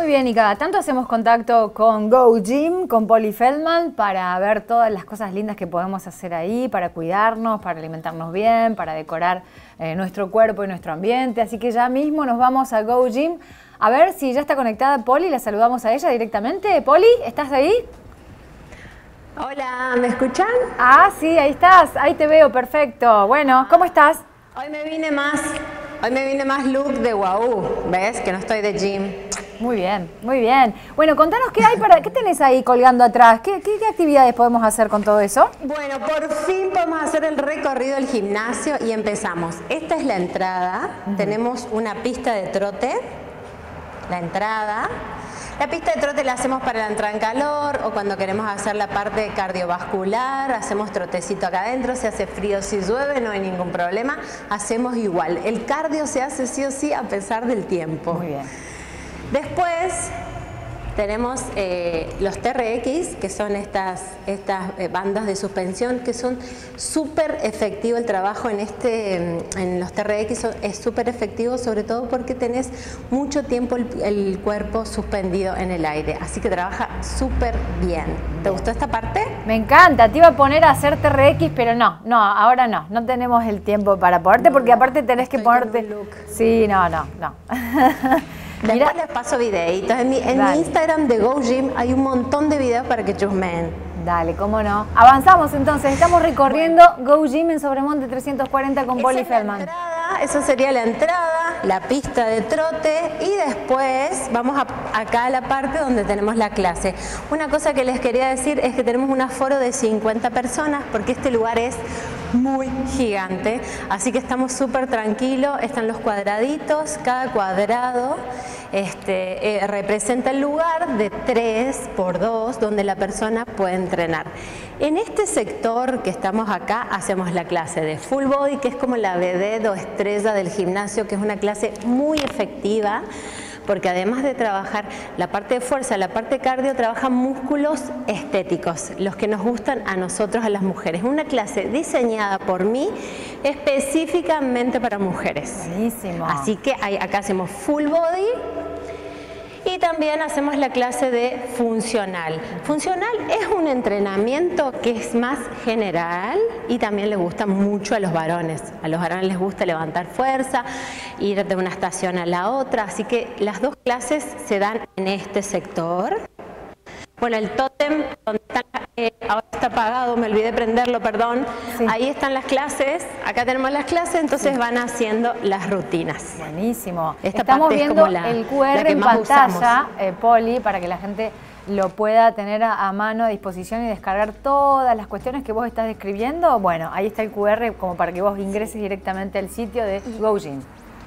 bien, y cada tanto hacemos contacto con Go Gym, con Poli Feldman, para ver todas las cosas lindas que podemos hacer ahí, para cuidarnos, para alimentarnos bien, para decorar nuestro cuerpo y nuestro ambiente. Así que ya mismo nos vamos a Go Gym. A ver si ya está conectada Poli, la saludamos a ella directamente. Poli, ¿estás ahí? Hola, ¿me escuchan? Ah, sí, ahí estás, ahí te veo, perfecto. Bueno, ¿cómo estás? Hoy me vine más look de wow, ¿ves? Que no estoy de gym. Muy bien, muy bien. Bueno, contanos qué hay qué tenés ahí colgando atrás, qué actividades podemos hacer con todo eso. Bueno, por fin podemos hacer el recorrido del gimnasio y empezamos. Esta es la entrada, tenemos una pista de trote, la entrada. La pista de trote la hacemos para la entrada en calor o cuando queremos hacer la parte cardiovascular, hacemos trotecito acá adentro, si hace frío, si llueve, no hay ningún problema, hacemos igual. El cardio se hace sí o sí a pesar del tiempo. Muy bien. Después tenemos los TRX, que son estas bandas de suspensión, que son súper efectivo el trabajo en los TRX, es súper efectivo, sobre todo porque tenés mucho tiempo el cuerpo suspendido en el aire, así que trabaja súper bien. ¿Te gustó esta parte? Me encanta, te iba a poner a hacer TRX, pero no, ahora no tenemos el tiempo para ponerte, porque aparte tenés que ponerte... Look. Sí, no. Después les paso videitos. En mi Instagram de Go Gym hay un montón de videos para que chusmeen. Dale, cómo no. Avanzamos entonces, estamos recorriendo Go Gym en Sobremonte 340 con Poli Feldman. Esa sería la entrada, la pista de trote y después vamos acá a la parte donde tenemos la clase. Una cosa que les quería decir es que tenemos un aforo de 50 personas porque este lugar es muy gigante, así que estamos súper tranquilos, están los cuadraditos, cada cuadrado representa el lugar de 3×2 donde la persona puede entrenar. En este sector que estamos acá hacemos la clase de full body, que es como la vedette o estrella del gimnasio, que es una clase muy efectiva porque además de trabajar la parte de fuerza, la parte de cardio, trabaja músculos estéticos, los que nos gustan a nosotros, a las mujeres. Una clase diseñada por mí específicamente para mujeres. Buenísimo. Así que acá hacemos full body y también hacemos la clase de funcional. Funcional es un entrenamiento que es más general y también le gusta mucho a los varones. A los varones les gusta levantar fuerza, ir de una estación a la otra, así que las dos clases se dan en este sector. Bueno, el tótem, donde está, ahora está apagado, me olvidé prenderlo, perdón. Sí. Ahí están las clases, acá tenemos las clases, entonces van haciendo las rutinas. Buenísimo. Estamos viendo el QR en pantalla, Poli, para que la gente lo pueda tener a mano, a disposición y descargar todas las cuestiones que vos estás describiendo. Bueno, ahí está el QR como para que vos ingreses directamente al sitio de Go Gym.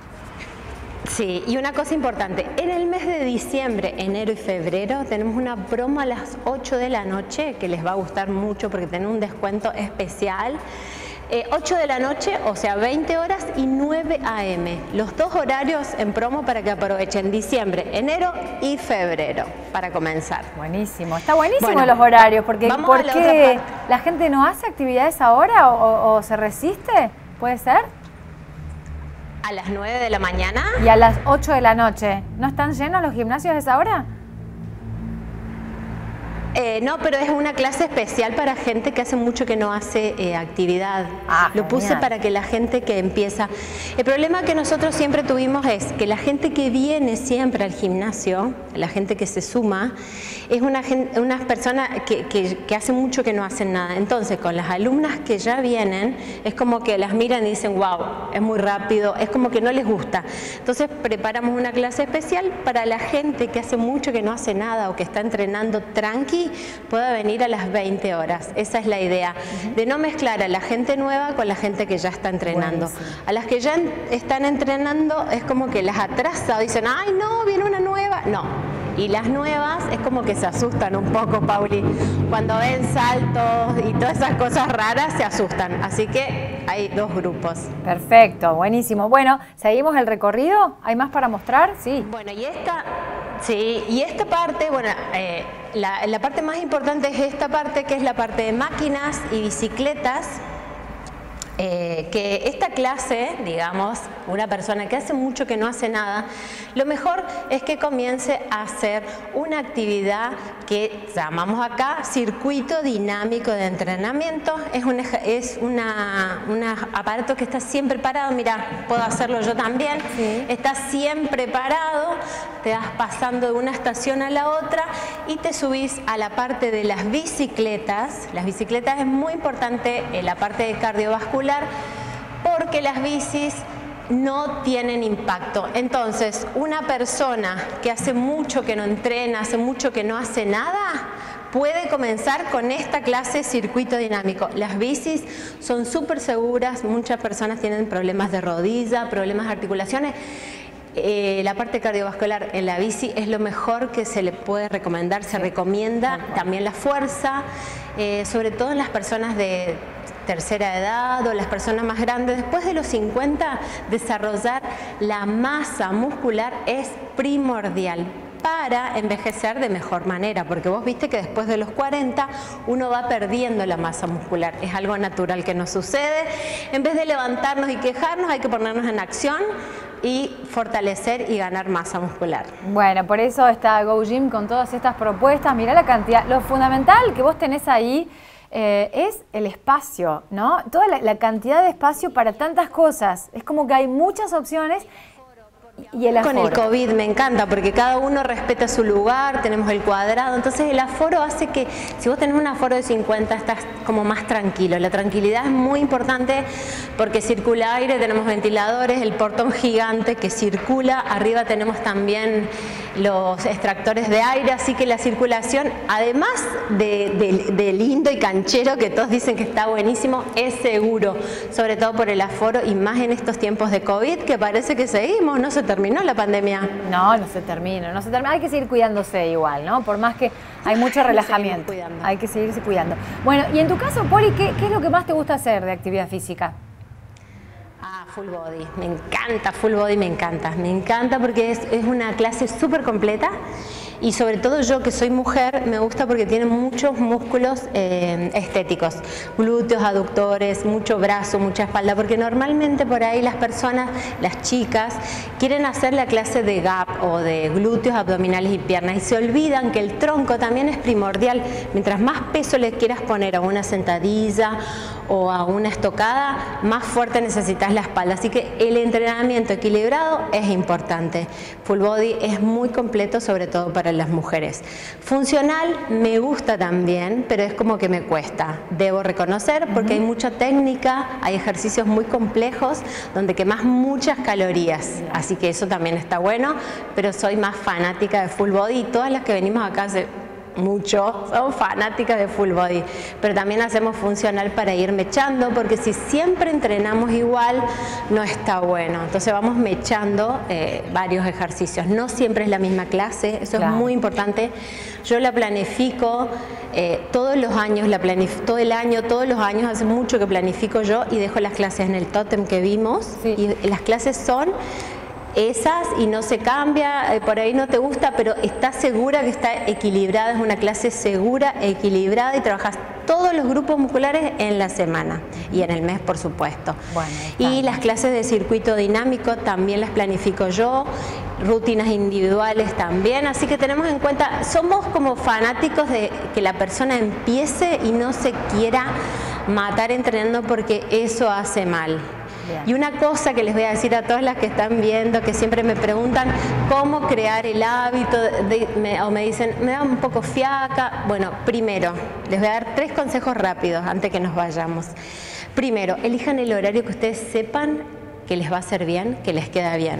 Sí, y una cosa importante, en el mes de diciembre, enero y febrero tenemos una promo a las 8 de la noche que les va a gustar mucho porque tiene un descuento especial. 8 de la noche, o sea 20 horas y 9 AM. Los dos horarios en promo para que aprovechen diciembre, enero y febrero para comenzar. Buenísimo, está buenísimo los horarios, porque ¿por qué la gente no hace actividades ahora o se resiste? ¿Puede ser? A las 9 de la mañana. Y a las 8 de la noche. ¿No están llenos los gimnasios a esa hora? No, pero es una clase especial para gente que hace mucho que no hace actividad. Lo puse para que la gente que empieza... El problema que nosotros siempre tuvimos es que la gente que viene siempre al gimnasio, la gente que se suma, es una persona que hace mucho que no hacen nada. Entonces, con las alumnas que ya vienen, es como que las miran y dicen, wow, es muy rápido, es como que no les gusta. Entonces, preparamos una clase especial para la gente que hace mucho que no hace nada o que está entrenando tranqui, pueda venir a las 20 horas. Esa es la idea, de no mezclar a la gente nueva con la gente que ya está entrenando. Buenísimo. A las que ya están entrenando es como que las atrasa, dicen, ay no, viene una nueva. No. Y las nuevas es como que se asustan un poco, Pauli. Cuando ven saltos y todas esas cosas raras se asustan. Así que hay dos grupos. Perfecto, buenísimo. Bueno, ¿seguimos el recorrido? ¿Hay más para mostrar? Sí. Bueno, y esta parte, bueno, la parte más importante es esta parte, que es la parte de máquinas y bicicletas. que esta clase, digamos, una persona que hace mucho que no hace nada, lo mejor es que comience a hacer una actividad que llamamos acá circuito dinámico de entrenamiento. Es un aparato que está siempre parado. Mira, puedo hacerlo yo también. Sí. Está siempre parado, te vas pasando de una estación a la otra y te subís a la parte de las bicicletas. Las bicicletas es muy importante en la parte de cardiovascular, porque las bicis no tienen impacto. Entonces, una persona que hace mucho que no entrena, hace mucho que no hace nada, puede comenzar con esta clase circuito dinámico. Las bicis son súper seguras, muchas personas tienen problemas de rodilla, problemas de articulaciones. La parte cardiovascular en la bici es lo mejor que se le puede recomendar. Se recomienda también la fuerza, sobre todo en las personas de tercera edad o las personas más grandes. Después de los 50, desarrollar la masa muscular es primordial para envejecer de mejor manera, porque vos viste que después de los 40 uno va perdiendo la masa muscular. Es algo natural que nos sucede. En vez de levantarnos y quejarnos, hay que ponernos en acción y fortalecer y ganar masa muscular. Bueno, por eso está GoGym con todas estas propuestas. Mirá la cantidad, lo fundamental que vos tenés ahí es el espacio, ¿no? Toda la cantidad de espacio para tantas cosas. Es como que hay muchas opciones. Y el aforo. Con el COVID me encanta porque cada uno respeta su lugar, tenemos el cuadrado, entonces el aforo hace que si vos tenés un aforo de 50 estás como más tranquilo. La tranquilidad es muy importante porque circula aire, tenemos ventiladores, el portón gigante que circula, arriba tenemos también los extractores de aire, así que la circulación, además de lindo y canchero, que todos dicen que está buenísimo, es seguro, sobre todo por el aforo y más en estos tiempos de COVID que parece que seguimos, no se terminó la pandemia. No, no se termina, no se termina. Hay que seguir cuidándose igual, ¿no? Por más que hay mucho relajamiento. Hay que seguirse cuidando. Bueno, y en tu caso, Poli, ¿qué es lo que más te gusta hacer de actividad física? Full body. Me encanta, full body me encanta. Me encanta porque es una clase súper completa. Y sobre todo yo que soy mujer me gusta porque tiene muchos músculos estéticos, glúteos, aductores, mucho brazo, mucha espalda, porque normalmente por ahí las personas, las chicas, quieren hacer la clase de gap o de glúteos, abdominales y piernas y se olvidan que el tronco también es primordial. Mientras más peso le quieras poner a una sentadilla o a una estocada, más fuerte necesitas la espalda, así que el entrenamiento equilibrado es importante. Full body es muy completo, sobre todo para las mujeres. Funcional me gusta también, pero es como que me cuesta, debo reconocer, porque hay mucha técnica, hay ejercicios muy complejos donde quemas muchas calorías, así que eso también está bueno, pero soy más fanática de full body y todas las que venimos acá mucho, son fanáticas de full body, pero también hacemos funcional para ir mechando, porque si siempre entrenamos igual no está bueno, entonces vamos mechando varios ejercicios, no siempre es la misma clase, eso es muy importante. Yo la planifico todos los años, todos los años, hace mucho que planifico yo y dejo las clases en el tótem que vimos, y las clases son esas y no se cambia, por ahí no te gusta, pero estás segura que está equilibrada, es una clase segura, equilibrada y trabajas todos los grupos musculares en la semana y en el mes, por supuesto. Bueno, y las clases de circuito dinámico también las planifico yo, rutinas individuales también, así que tenemos en cuenta, somos como fanáticos de que la persona empiece y no se quiera matar entrenando porque eso hace mal. Bien. Y una cosa que les voy a decir a todas las que están viendo, que siempre me preguntan cómo crear el hábito, o me dicen, me da un poco fiaca. Bueno, primero, les voy a dar 3 consejos rápidos antes que nos vayamos. Primero, elijan el horario que ustedes sepan que les va a hacer bien, que les queda bien.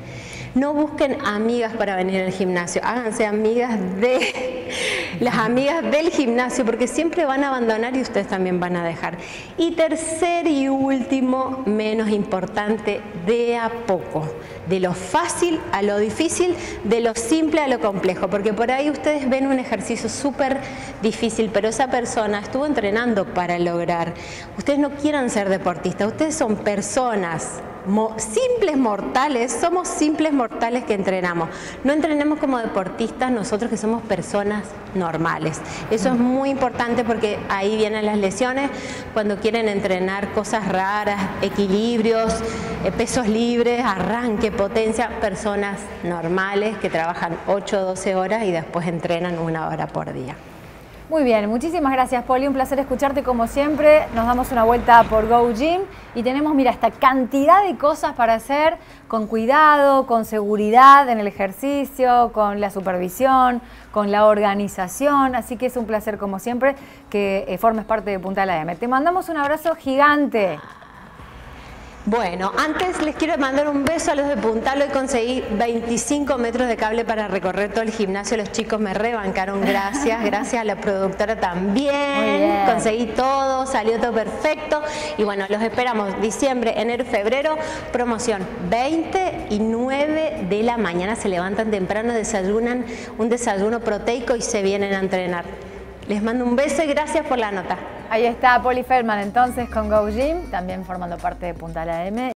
No busquen amigas para venir al gimnasio, háganse amigas de las amigas del gimnasio, porque siempre van a abandonar y ustedes también van a dejar. Y tercer y último, menos importante, de a poco, de lo fácil a lo difícil, de lo simple a lo complejo, porque por ahí ustedes ven un ejercicio súper difícil, pero esa persona estuvo entrenando para lograr. Ustedes no quieran ser deportistas, ustedes son personas simples mortales, somos simples mortales que entrenamos. No entrenemos como deportistas nosotros que somos personas normales. Eso es muy importante porque ahí vienen las lesiones. cuando quieren entrenar cosas raras, equilibrios, pesos libres, arranque, potencia, personas normales que trabajan 8 o 12 horas y después entrenan 1 hora por día. Muy bien, muchísimas gracias, Poli, un placer escucharte como siempre. Nos damos una vuelta por Go Gym y tenemos, mira, esta cantidad de cosas para hacer con cuidado, con seguridad en el ejercicio, con la supervisión, con la organización, así que es un placer como siempre que formes parte de Puntal AM. Te mandamos un abrazo gigante. Bueno, antes les quiero mandar un beso a los de Puntal. Hoy conseguí 25 metros de cable para recorrer todo el gimnasio. Los chicos me rebancaron, gracias. Gracias a la productora también. Conseguí todo, salió todo perfecto. Y bueno, los esperamos diciembre, enero, febrero. Promoción 20 y 9 de la mañana. Se levantan temprano, desayunan un desayuno proteico y se vienen a entrenar. Les mando un beso y gracias por la nota. Ahí está Poli Feldman entonces con Go Gym, también formando parte de Puntal AM.